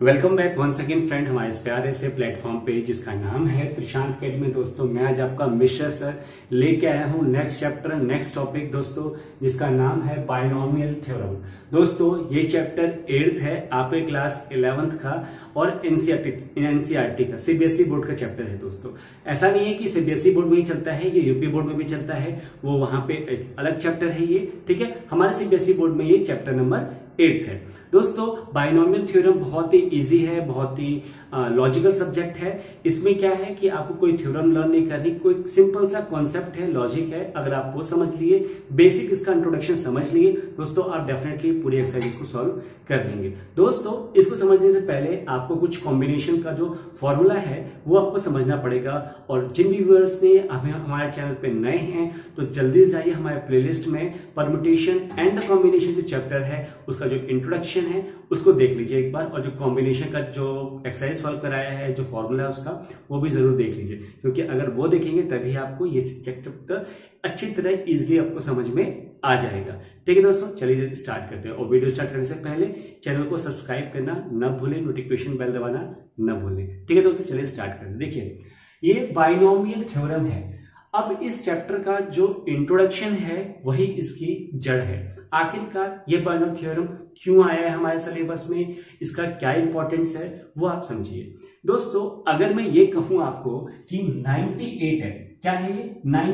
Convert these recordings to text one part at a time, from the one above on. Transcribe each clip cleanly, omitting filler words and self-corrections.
Welcome back once again friend हमारे इस प्यारे से प्लेटफॉर्म पे जिसका नाम है त्रिशांत अकेडमी। दोस्तों मैं आज आपका मिश्रा सर लेके आया हूँ नेक्स्ट चैप्टर नेक्स्ट टॉपिक दोस्तों, जिसका नाम है बायनोमियल थ्योरम। दोस्तों ये चैप्टर 8th है आपके क्लास 11th का और एनसीईआरटी का सीबीएसई बोर्ड का चैप्टर है। दोस्तों ऐसा नहीं है कि सीबीएसई बोर्ड में ही चलता है, ये यूपी बोर्ड में भी चलता है, वो वहां पे एक अलग चैप्टर है ये, ठीक है। हमारे सीबीएसई बोर्ड में ये चैप्टर नंबर 8th है। दोस्तों बायनोमियल थ्योरम बहुत ही इजी है, बहुत ही लॉजिकल सब्जेक्ट है। इसमें क्या है कि आपको कोई थ्योरम लर्न नहीं करनी, कोई सिंपल सा कॉन्सेप्ट है, लॉजिक है। अगर आप वो समझ लिए, बेसिक इसका इंट्रोडक्शन समझ लिए दोस्तों, आप डेफिनेटली पूरी एक्सरसाइज को सॉल्व कर लेंगे। दोस्तों इसको समझने से पहले आपको कुछ कॉम्बिनेशन का जो फॉर्मूला है वो आपको समझना पड़ेगा। और जिन भी व्यूअर्स ने हमारे चैनल पे नए हैं तो जल्दी से जाइए हमारे प्लेलिस्ट में परम्यूटेशन एंड द कॉम्बिनेशन जो चैप्टर है उसका जो इंट्रोडक्शन है उसको देख लीजिए एक बार, और जो कॉम्बिनेशन का जो एक्सरसाइज सॉल्व कराया है, जो फॉर्मूला है उसका, वो भी जरूर देख लीजिए, क्योंकि अगर वो देखेंगे तभी आपको ये चैप्टर अच्छी तरह इजीली आपको समझ में आ जाएगा। ठीक है दोस्तों, चलिए स्टार्ट करते हैं। और वीडियो स्टार्ट करने से पहले चैनल को सब्सक्राइब करना न भूलें, नोटिफिकेशन बेल दबाना न भूलें। ठीक है दोस्तों, चलिए स्टार्ट करते हैं। देखिए ये बायनोमियल थ्योरम है। अब इस चैप्टर का जो इंट्रोडक्शन है वही इसकी जड़ है। आखिरकार ये बायनोमियल थ्योरम क्यों आया है हमारे सिलेबस में, इसका क्या इंपॉर्टेंस है वो आप समझिए। दोस्तों अगर मैं ये कहूं आपको कि 98 है, क्या है ये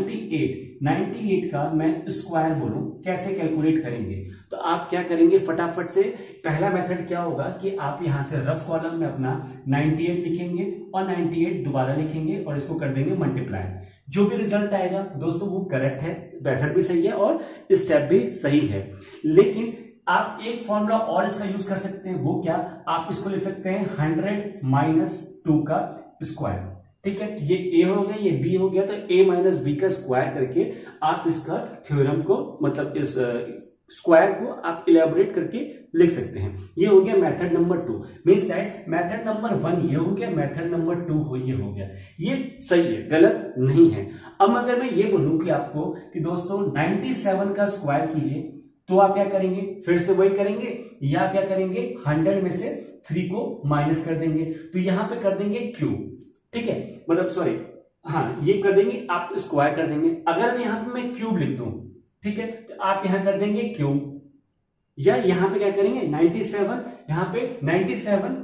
98 का मैं स्क्वायर बोलूं, कैसे कैलकुलेट करेंगे? तो आप क्या करेंगे, फटाफट से पहला मेथड क्या होगा कि आप यहां से रफ कॉलम में अपना 98 लिखेंगे और 98 दोबारा लिखेंगे और इसको कर देंगे मल्टीप्लाई। जो भी रिजल्ट आएगा दोस्तों वो करेक्ट है, मेथड भी सही है और स्टेप भी सही है। लेकिन आप एक फॉर्मूला और इसका यूज कर सकते हैं, वो क्या, आप इसको लिख सकते हैं 100 - 2 का स्क्वायर। ठीक है, ये ए हो गया, ये बी हो गया, तो ए माइनस बी का स्क्वायर करके आप इसका थ्योरम को, मतलब इस स्क्वायर को आप इलेबोरेट करके लिख सकते हैं। ये हो गया method number 2। Means that method number 1 ये हो गया, मेथड नंबर 2 ये हो गया। ये सही है, गलत नहीं है। अब अगर मैं ये बोलूं कि आपको कि दोस्तों 97 का स्क्वायर कीजिए, तो आप क्या करेंगे, फिर से वही करेंगे या क्या करेंगे, 100 में से 3 को माइनस कर देंगे, तो यहां पे कर देंगे क्यूब। ठीक है, मतलब सॉरी, हाँ ये कर देंगे, आप स्क्वायर कर देंगे। अगर मैं यहां पे मैं क्यूब लिख दूं, ठीक है, तो आप यहां कर देंगे क्यूब, या यहां पे क्या करेंगे 97, यहां पे 97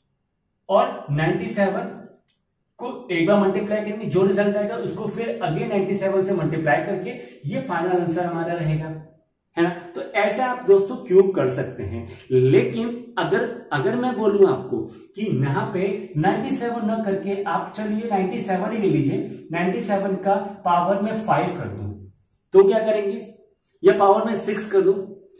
और 97 को एक बार मल्टीप्लाई करेंगे, जो रिजल्ट आएगा उसको फिर अगेन 97 से मल्टीप्लाई करके ये फाइनल आंसर हमारा रहेगा, है ना। तो ऐसे आप दोस्तों क्यूब कर सकते हैं। लेकिन अगर मैं बोलूं आपको कि यहां पे 97 ना करके आप चलिए 97 ही ले लीजिए, 97 का पावर में 5 कर दूं, तो क्या करेंगे, या पावर में 6 कर दूं,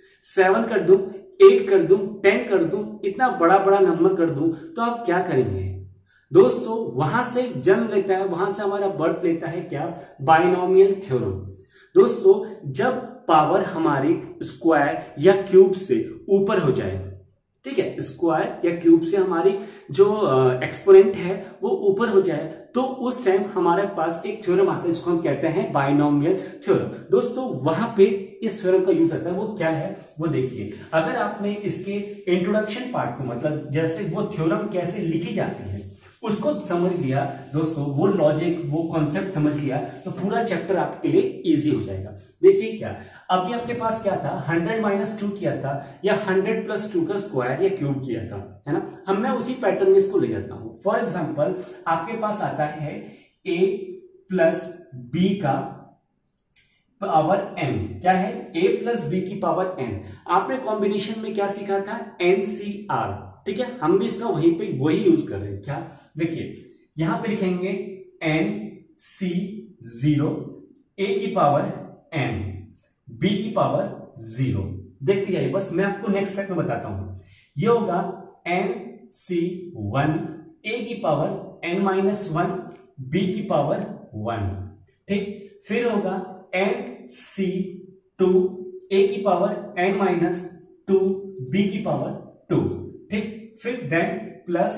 7 कर दूं, 8 कर दूं, 10 कर दूं, इतना बड़ा बड़ा नंबर कर दूं, तो आप क्या करेंगे दोस्तों, वहां से जन्म लेता है, वहां से हमारा बर्थ लेता है क्या, बायनोमियल थ्योरम। दोस्तों जब पावर हमारी स्क्वायर या क्यूब से ऊपर हो जाए, ठीक है, स्क्वायर या क्यूब से हमारी जो एक्सपोनेंट है वो ऊपर हो जाए, तो उस टाइम हमारे पास एक थ्योरम आता है जिसको हम कहते हैं बायनोमियल थ्योरम। दोस्तों वहां पे इस थ्योरम का यूज आता है, वो क्या है वो देखिए। अगर आपने इसके इंट्रोडक्शन पार्ट को, मतलब जैसे वो थ्योरम कैसे लिखी जाती है उसको समझ लिया दोस्तों, वो लॉजिक वो कॉन्सेप्ट समझ लिया, तो पूरा चैप्टर आपके लिए इजी हो जाएगा। देखिए क्या, अभी आपके पास क्या था, 100 - 2 किया था, या 100 + 2 का स्क्वायर या क्यूब किया था, है ना। मैं उसी पैटर्न में इसको ले जाता हूं। फॉर एग्जाम्पल आपके पास आता है a + b का पावर n, क्या है, a + b की पावर n। आपने कॉम्बिनेशन में क्या सीखा था, NCR, ठीक है, हम भी इसका वही यूज कर रहे हैं। क्या, देखिए यहां पे लिखेंगे NC0, a की पावर n, b की पावर 0। देखते जाइए, बस मैं आपको नेक्स्ट स्टेप में बताता हूं। ये होगा NC1, a की पावर n-1, b की पावर 1, ठीक। फिर होगा NC2, a की पावर n-2, b की पावर 2, ठीक। फिर देन प्लस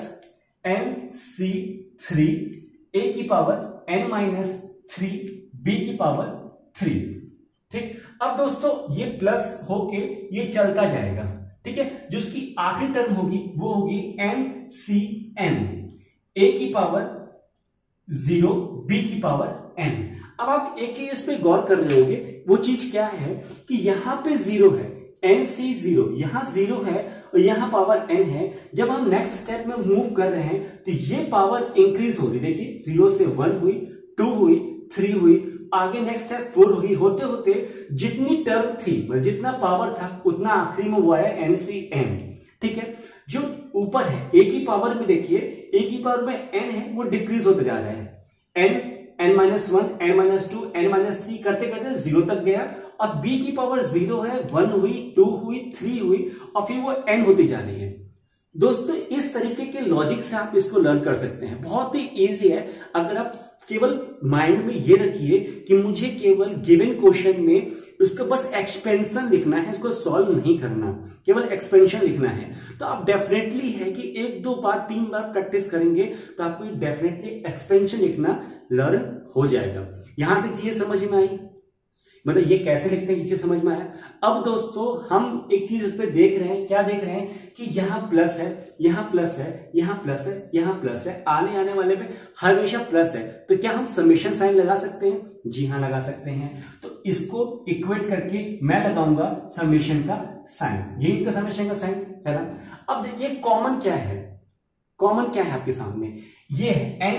NC3, a की पावर n-3, b की पावर 3, ठीक। अब दोस्तों ये प्लस होके ये चलता जाएगा, ठीक है। जो उसकी आखिरी टर्म होगी वो होगी NCN, A की पावर 0 B की पावर n। अब आप एक चीज इस पे गौर कर रहे होंगे, वो चीज क्या है कि यहां पे 0 है, NC0, यहां 0 है और यहां पावर n है। जब हम नेक्स्ट स्टेप में मूव कर रहे हैं तो ये पावर इंक्रीज हो रही, देखिए 0 से 1 हुई, 2 हुई, 3 हुई, आगे नेक्स्ट स्टेप 4 हुई, होते होते जितनी टर्म थी, मतलब जितना पावर था उतना आखिरी में वो आया NCN, ठीक है। जो ऊपर है a की पावर में देखिए, a की पावर में n है वो डिक्रीज होते जा रहा है, n-1, n-2, n-3 करते करते 0 तक गया, और b की पावर 0 है, 1 हुई, 2 हुई, 3 हुई, और फिर वो n होती जा रही है। दोस्तों इस तरीके के लॉजिक से आप इसको लर्न कर सकते हैं, बहुत ही इजी है। अगर आप केवल माइंड में ये रखिए कि मुझे केवल गिवन क्वेश्चन में उसको बस एक्सपेंशन लिखना है, इसको सॉल्व नहीं करना, केवल एक्सपेंशन लिखना है, तो आप डेफिनेटली है कि 1 2 बार 3 बार प्रैक्टिस करेंगे तो आपको डेफिनेटली एक्सपेंशन लिखना लर्न हो जाएगा। यहां तक ये समझ में आई, मतलब ये कैसे लिखते हैं ये चीज समझ में आया। अब दोस्तों हम एक चीज इस पे देख रहे हैं, क्या देख रहे हैं कि यहाँ प्लस है, यहाँ प्लस है, यहाँ प्लस है, यहाँ प्लस है, आने वाले पे हमेशा प्लस है, तो क्या हम समेशन साइन लगा सकते हैं? जी हाँ लगा सकते हैं। तो इसको इक्वेट करके मैं लगाऊंगा समेशन का साइन, यही तो समेशन का साइन है ना। अब देखिए कॉमन क्या है, कॉमन क्या है आपके सामने, ये है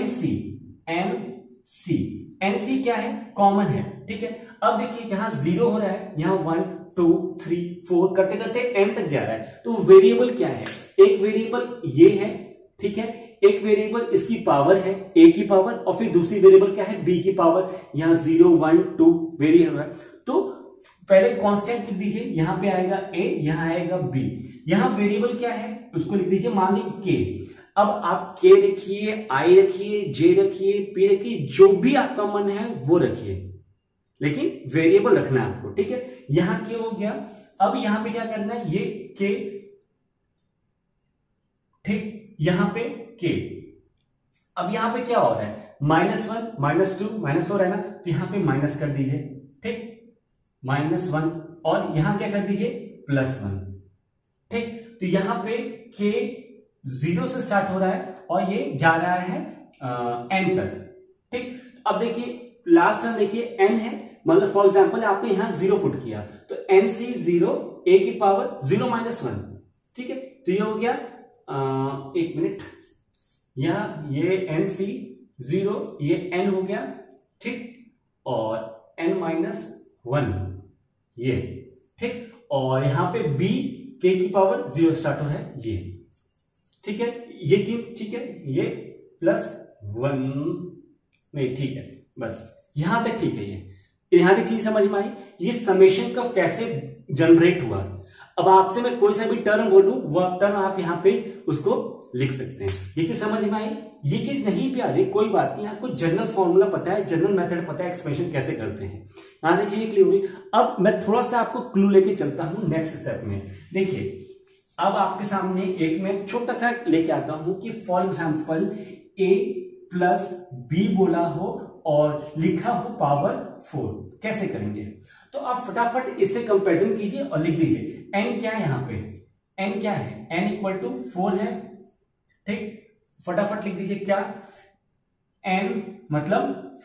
NC क्या है, कॉमन है, ठीक है। अब देखिए यहां 0 हो रहा है, यहां 1 2 3 4 करते करते n तक जा रहा है, तो वेरिएबल क्या है, एक वेरिएबल ये है, ठीक है, एक वेरिएबल इसकी पावर है a की पावर, और फिर दूसरी वेरिएबल क्या है b की पावर, यहां 0 1 2 वेरी हो रहा है। तो पहले कांस्टेंट लिख दीजिए, यहां पे आएगा a, यहां आएगा b, यहां वेरिएबल क्या है उसको लिख दीजिए, मान लीजिए k। अब आप k रखिए, i रखिए, j रखिए, p रखिए, जो भी आपका मन है वो रखिए, लेकिन वेरिएबल रखना है आपको, ठीक है। यहां k हो गया, अब यहां पे क्या करना है, ये k, ठीक, यहां पे k। अब यहां पे क्या हो रहा है, -1 -2 -4 है ना, तो यहां पे माइनस कर दीजिए, ठीक, -1, और यहां क्या कर दीजिए +1, ठीक। तो यहां पे k 0 से स्टार्ट हो रहा है और ये जा रहा है n तक, ठीक। अब देखिए लास्ट टर्म देखिए n है, मतलब फॉर एग्जांपल आपने यहां 0 पुट किया तो NC0 a की पावर 0 -1, ठीक है। तो ये हो गया, एक मिनट, यहां ये NC0 ये n हो गया, ठीक, और n-1 ये, ठीक, और यहां पे b k की पावर 0 स्टार्ट हो रहा है ये, ठीक है, ये ठीक है, ये +1 नहीं, ठीक है, बस यहां तक ठीक है। ये यहां तक चीज समझ में आई, ये समेशन का कैसे जनरेट हुआ। अब आपसे मैं कोई सा भी टर्म बोलूं, वो टर्म आप यहां पे उसको लिख सकते हैं। ये चीज समझ में आई, ये चीज नहीं भी आ रही कोई बात नहीं, आपको जनरल फॉर्मूला पता है, जनरल मेथड पता है, एक्सप्रेशन कैसे करते हैं, यहां तक चीजें क्लियर हुई। अब मैं थोड़ा सा आपको क्लू लेके चलता हूं नेक्स्ट स्टेप में। देखिए अब आपके सामने एक मैं छोटा सा लेके आता हूं कि फॉर एग्जाम्पल a + b बोला हो और लिखा हो पावर 4, कैसे करेंगे? तो आप फटाफट इससे कंपैरिजन कीजिए और लिख दीजिए n क्या है, यहाँ पे n क्या है, n = 4 है, ठीक, फटाफट लिख दीजिए क्या, n मतलब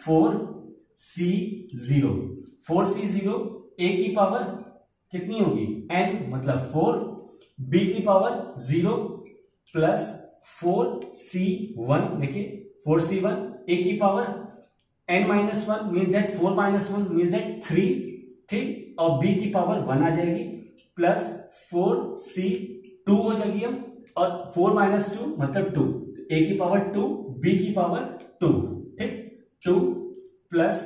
4c0, 4c0, a की पावर कितनी होगी n मतलब 4, b की पावर 0 + 4c1, देखिए 4c1, a की power n-1 means that 4 - 1 means that 3, ठीक, और b की पावर 1 आ जाएगी, प्लस 4c2 हो जाएगी अब, और 4 - 2 मतलब 2, a की पावर 2, b की पावर 2, ठीक, 2 +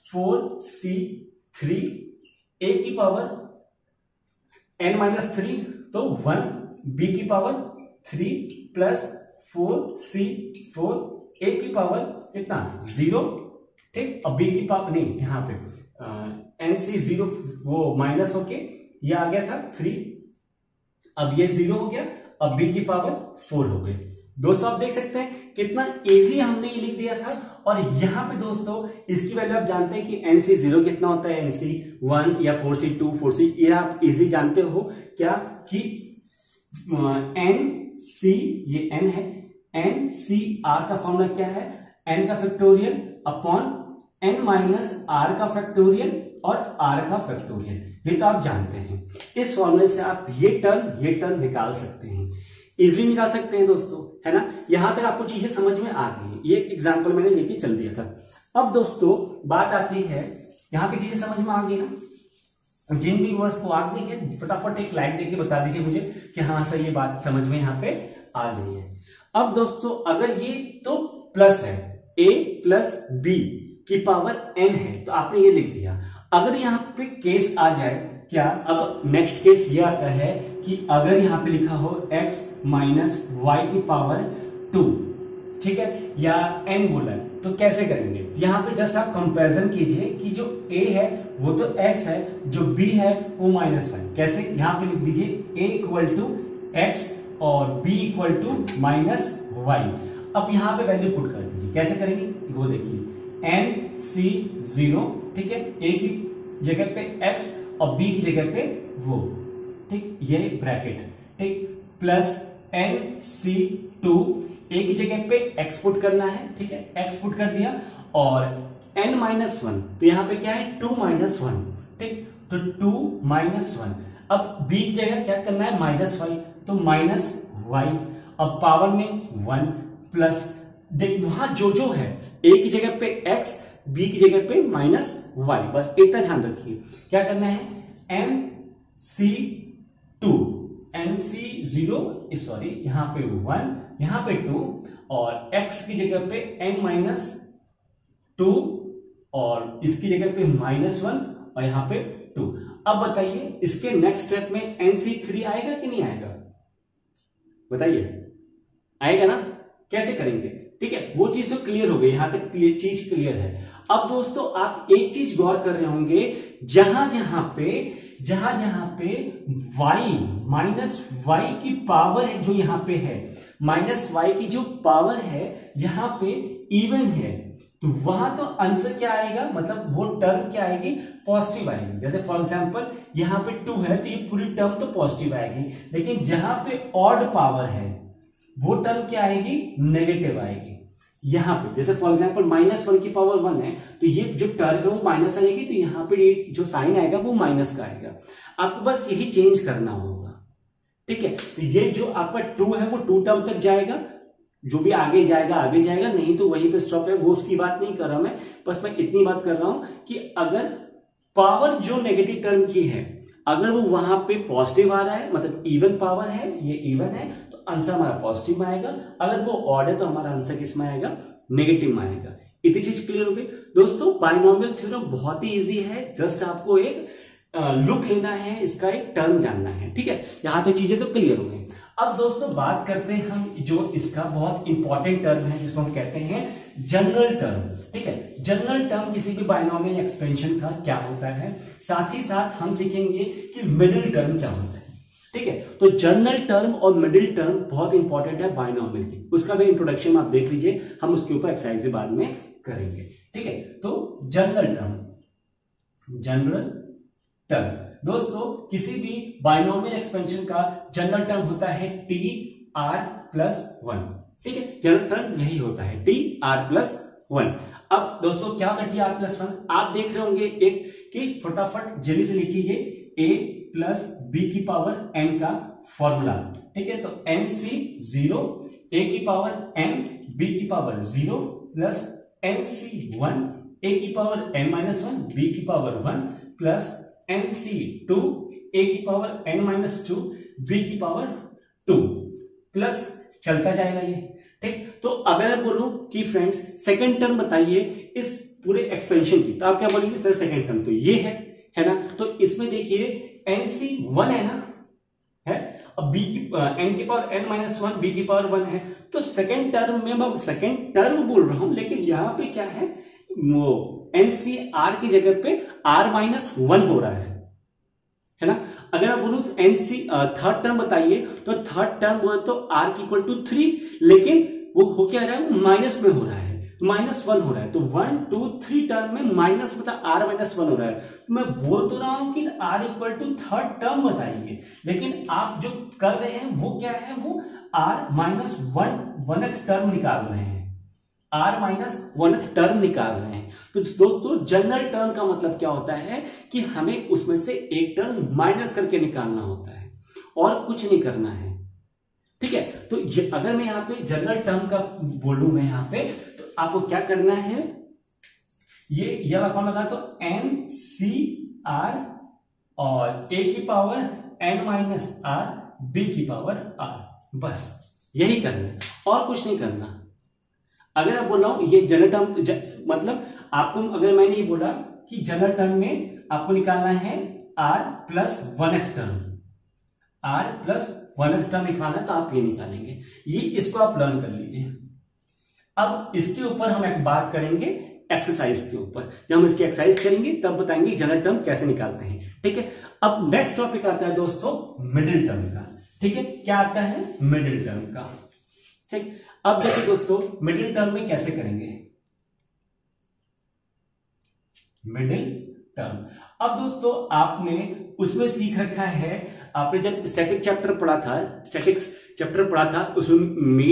4c3, a की पावर n-3 तो 1, b की पावर 3 + 4c4, a की पावर कितना 0, ठीक, अब b की पावर नहीं, यहाँ पे NC0 वो माइनस होके ये आ गया था 3, अब ये 0 हो गया, अब b की पावर 4 हो गई। दोस्तों आप देख सकते हैं कितना इजी हमने ये लिख दिया था, और यहां पे दोस्तों इसकी वैल्यू आप जानते हैं कि NC0 कितना होता है, NC1 या 4C2 4C, ये आप इजी जानते हो क्या कि एन सी, ये एन है, एन सी आर का फॉर्मूला क्या है, एन का factorial upon N minus R का फैक्टोरियल और आर का फैक्टोरियल, ये तो आप जानते हैं। इस फॉर्मूले से आप ये टर्म निकाल सकते हैं, इजीली निकाल सकते हैं दोस्तों, है ना। यहां तक आपको चीजें समझ में आ गई है, ये एग्जांपल मैंने लेके चल दिया था। अब दोस्तों बात आती है, यहां की चीजें समझ में आ गई ना। जिन भी वर्ड्स को आप देखें फटाफट एक लाइक देके बता दीजिए मुझे कि हाँ सर ये बात समझ में यहाँ पे आ गई है। अब दोस्तों अगर ये तो प्लस है, a प्लस बी की पावर n है, तो आपने ये लिख दिया। अगर यहाँ पे केस आ जाए क्या, अब नेक्स्ट केस ये आता है कि अगर यहाँ पे लिखा हो x माइनस वाई की पावर 2, ठीक है, या n बोला, तो कैसे करेंगे। यहाँ पे जस्ट आप कंपैरिजन कीजिए कि जो a है वो तो x है, जो b है वो -1। कैसे, यहाँ पे लिख दीजिए a इक्वल टू x और b इक्वल टू -y। अब यहाँ पे वैल्यू पुट कर दीजिए, कैसे करेंगे वो देखिए, n c 0, ठीक है, a की जगह पे x और b की जगह पे वो, ठीक, ये ब्रैकेट, ठीक, प्लस n c 2, a की जगह पे x पुट करना है, ठीक है, x पुट कर दिया, और n माइनस 1, तो यहाँ पे क्या है 2 माइनस 1, ठीक, तो 2 माइनस 1। अब b की जगह क्या करना है -y, तो -y, अब पावर में 1 प्लस, देख वहां जो है a की जगह पे x, b की जगह पे -y, बस इतना ध्यान रखिए। क्या करना है, nc2, nc0, सॉरी यहाँ पे 1, यहाँ पे 2, और x की जगह पे n-2 और इसकी जगह पे -1 और यहाँ पे 2। अब बताइए इसके नेक्स्ट स्टेप में nc3 आएगा कि नहीं आएगा, बताइए, आएगा ना। कैसे करेंगे, ठीक है, वो चीज तो क्लियर हो गई, यहां तक चीज क्लियर है। अब दोस्तों आप एक चीज गौर कर रहे होंगे, जहां जहां पे y माइनस वाई की पावर है, जो यहां पे है माइनस वाई की जो पावर है, जहां पे इवन है, तो वहां तो आंसर क्या आएगा, मतलब वो टर्म क्या आएगी, पॉजिटिव आएगी। जैसे फॉर एग्जांपल यहां पे 2 है, तो ये पूरी टर्म तो पॉजिटिव आएगी, लेकिन जहां पे ऑड पावर है वो टर्म क्या आएगी, नेगेटिव आएगी। यहां पे जैसे फॉर एग्जांपल -1 की पावर 1 है, तो ये जो टर्म है वो माइनस आएगी, तो यहाँ पे ये जो साइन आएगा वो माइनस का आएगा। आपको बस यही चेंज करना होगा, ठीक है। तो ये जो आपका 2 है वो 2 टर्म तक जाएगा, जो भी आगे जाएगा, नहीं तो वहीं पे स्टॉप है, वो उसकी बात नहीं कर रहा मैं, बस मैं इतनी बात कर रहा हूं कि अगर पावर जो नेगेटिव टर्म की है, अगर वो वहां पे पॉजिटिव आ रहा है, मतलब इवन पावर है, ये इवन है, तो आंसर हमारा पॉजिटिव में आएगा। अगर वो ऑड है तो हमारा आंसर किस में आएगा, नेगेटिव में आएगा। इतनी चीज क्लियर हो गई दोस्तों। बाइनोमियल थ्योरम बहुत ही इजी है, जस्ट आपको एक लुक लेना है, इसका एक टर्म जानना है, ठीक है। यहां तो चीजें तो क्लियर हो गई। अब दोस्तों बात करते हैं हम जो इसका बहुत इंपॉर्टेंट टर्म है, जिसको हम कहते हैं जनरल टर्म, ठीक है। जनरल टर्म किसी भी बाइनोमियल एक्सपेंशन का क्या होता है, साथ ही साथ हम सीखेंगे कि मिडिल टर्म क्या होता है, ठीक है। तो जनरल टर्म और मिडिल टर्म बहुत इंपॉर्टेंट है बाइनोमियल की, उसका भी इंट्रोडक्शन आप देख लीजिए, हम उसके ऊपर एक्सरसाइज भी बाद में करेंगे, ठीक है। तो जनरल टर्म दोस्तों किसी भी बाइनोमियल एक्सपेंशन का जनरल टर्म होता है TR+1, ठीक है। जनरल टर्म यही होता है TR+1। अब दोस्तों क्या होता है TR+1, आप देख रहे होंगे एक कि फटाफट जल्दी से लिखिए a प्लस b की पावर n का फॉर्मूला, ठीक है। तो nc0, a की पावर n, b की पावर 0 प्लस nc1, a की पावर n-1, b की पावर 1 प्लस nc2, a की पावर n-2, b की पावर 2 प्लस चलता जाएगा ये, ठीक। तो अगर मैं बोलूं कि फ्रेंड्स सेकंड टर्म बताइए इस पूरे एक्सपेंशन की, तो आप क्या बोलेंगे, सर सेकंड टर्म तो ये है ना। तो इसमें देखिए nc1 है ना, है, अब b की n की पावर n-1, b की पावर 1 है, तो सेकंड टर्म में मैं सेकंड टर्म बोल रहा हूं, लेकिन यहां पे क्या है, वो NCR की जगह पे R-1 हो रहा है ना। अगर मैं बोलूं थर्ड टर्म बताइए, तो थर्ड टर्म बोले तो R की इक्वल टू 3, लेकिन वो हो क्या रहा है, माइनस में हो रहा है, -1 हो रहा है, तो 1 2 3 टर्म में माइनस मतलब r-1 हो रहा है। तो मैं बोल तो रहा हूं कि r equal to third term बताइए, लेकिन आप जो कर रहे हैं वो क्या है, वो r-1th टर्म निकाल रहे हैं, r-1th टर्म निकाल रहे हैं। तो दोस्तों जनरल टर्म का मतलब क्या होता है कि हमें उसमें से एक टर्म माइनस करके निकालना होता है और कुछ नहीं करना है, ठीक है। तो ये अगर मैं यहाँ पे जनरल टर्म का बोलूं मैं यहाँ पे, तो आपको क्या करना है, ये वाला फॉर्म लगा, तो NCR और a की पावर n-r b की पावर r, बस यही करना है और कुछ नहीं करना। अगर मैं बोल रहा हूं ये जनरल टर्म मतलब आपको, अगर मैंने ये बोला कि जनरल टर्म में आपको निकालना है r+1th टर्म, r+1th टर्म निकालना है, तो आप ये निकालेंगे, ये इसको आप लर्न कर लीजिए। अब इसके ऊपर हम एक बात करेंगे एक्सरसाइज के ऊपर, जब हम इसकी एक्सरसाइज करेंगे तब बताएंगे जनरल टर्म कैसे निकालते हैं, ठीक है। अब नेक्स्ट टॉपिक आता है दोस्तों मिडिल टर्म का, ठीक है। क्या आता है, मिडिल टर्म का, ठीक। अब देखिए दोस्तों मिडिल टर्म में कैसे करेंगे मिडिल टर्म। अब दोस्तों आपने उसमें सीख रखा है, आपने जब स्टैटिक चैप्टर पढ़ा था, स्टैटिक्स चैप्टर पढ़ा था, उसमें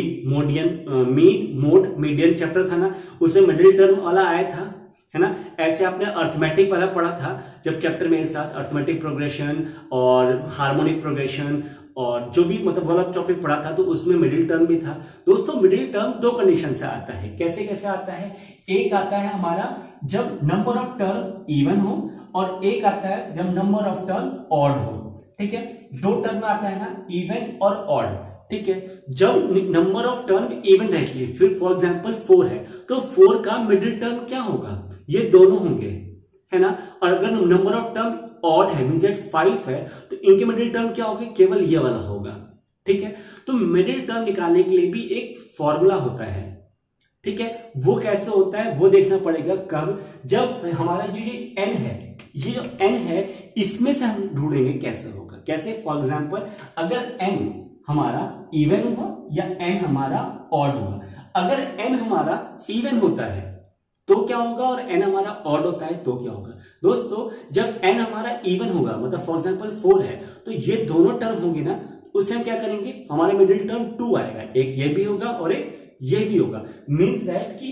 मोड मीडियन चैप्टर था ना, उसमें मिडिल टर्म वाला आया था, है ना। ऐसे आपने अर्थमेटिक वाला पढ़ा था जब चैप्टर मेरे साथ, अर्थमेटिक प्रोग्रेशन और हार्मोनिक प्रोग्रेशन और जो भी मतलब वाला टॉपिक पढ़ा था, तो उसमें मिडिल टर्म भी था। दोस्तों मिडिल टर्म दो कंडीशन से आता है, कैसे कैसे आता है, एक आता है हमारा जब नंबर ऑफ टर्म इवन हो, और एक आता है जब नंबर ऑफ टर्म ऑड हो, ठीक है। दो टर्म में आता है ना, इवन और ऑड, ठीक है। जब नंबर ऑफ टर्म इवन रहती है, फिर फॉर एग्जांपल 4 है, तो 4 का मिडिल टर्म क्या होगा, ये दोनों होंगे, है ना। और अगर नंबर ऑफ टर्म ऑड है, मींस दैट 5 है, तो इनके मिडिल टर्म क्या होगा, केवल ये वाला होगा, ठीक है। तो मिडिल टर्म निकालने के लिए भी एक फॉर्मूला होता है, ठीक है। वो कैसे होता है वो देखना पड़ेगा कब, जब हमारा जो ये n है, ये जो n है इसमें से हम ढूंढेंगे कैसे होगा, कैसे। फॉर एग्जांपल अगर n हमारा इवन हुआ या n हमारा ऑड हुआ, अगर n हमारा इवन होता है तो क्या होगा, और n हमारा ऑड होता है तो क्या होगा। दोस्तों जब n हमारा इवन होगा, मतलब फॉर एग्जांपल 4 है, तो ये दोनों टर्म होंगे ना, उस टाइम क्या करेंगे, हमारे मिडिल टर्म 2 आएगा, एक ये भी होगा और एक ये भी होगा, मीन्स दैट कि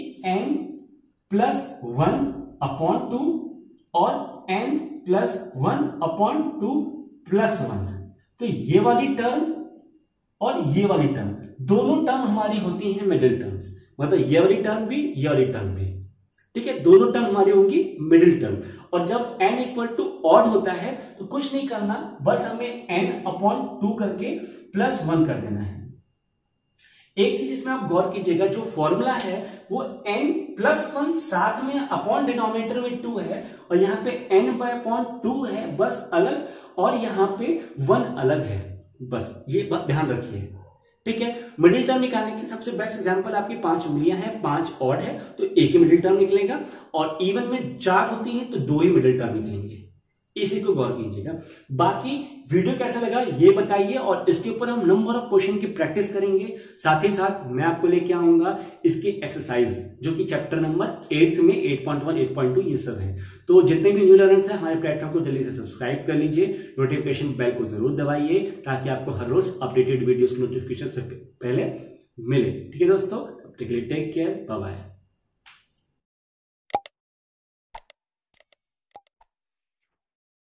n+1/2 और n+1/2+1, तो ये वाली टर्म और ये वाली टर्म, दोनों टर्म हमारी होती हैं मिडिल टर्म, मतलब ये वाली टर्म भी ये वाली टर्म भी, ठीक है। दोनों टर्म हमारी होंगी मिडिल टर्म। और जब n इक्वल टू ऑड होता है तो कुछ नहीं करना, बस हमें n/2 करके +1 कर देना है। एक चीज इसमें आप गौर कीजिएगा, जो फॉर्मूला है वो n+1 साथ में अपॉन डिनोमिनेटर में 2 है, और यहाँ पे n/2 है बस अलग, और यहाँ पे 1 अलग है, बस ये बात ध्यान रखिए, ठीक है। मिडिल टर्म निकालने की सबसे बेस्ट एग्जांपल आपकी 5 उंगलियां हैं, 5 ऑड है तो एक ही मिडिल टर्म निकलेगा, और इवन में 4 होती है तो 2 ही मिडिल टर्म निकलेंगे, इसी को गौर कीजिएगा। बाकी वीडियो कैसा लगा ये बताइए, और इसके ऊपर हम नंबर ऑफ क्वेश्चन की प्रैक्टिस करेंगे, साथ ही साथ मैं आपको लेके आऊंगा इसकी एक्सरसाइज, जो कि चैप्टर नंबर 8 में 8.1 8.2 ये सब है। तो जितने भी न्यू लर्नर्स हैं हमारे प्लेटफॉर्म को जल्दी से सब्सक्राइब कर लीजिए, नोटिफिकेशन बेल को जरूर दबाइए, ताकि आपको हर रोज अपडेटेड वीडियोस नोटिफिकेशन से पहले मिले, ठीक है दोस्तों। Take care, bye bye.